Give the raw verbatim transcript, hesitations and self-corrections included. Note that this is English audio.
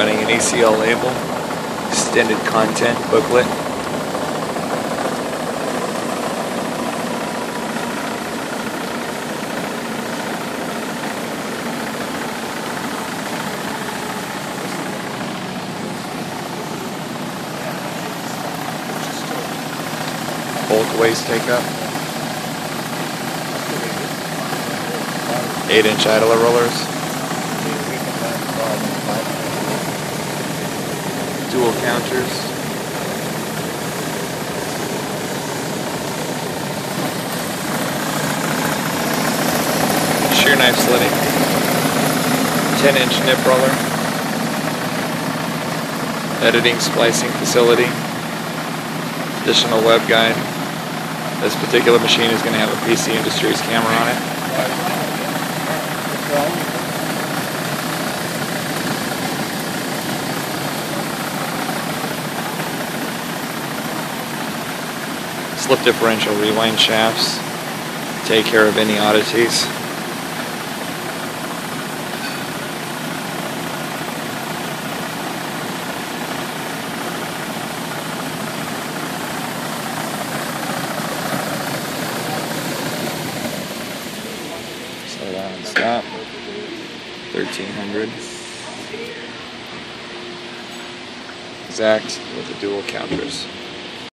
running an E C L label, extended content booklet. Bulk waste take up. eight inch idler rollers. Dual counters. Shear knife slitting. ten inch nip roller. Editing splicing facility. Additional web guide. This particular machine is going to have a P C Industries camera on it. Slip differential rewind shafts. Take care of any oddities. Slow down and stop. thirteen hundred. Exact with the dual counters.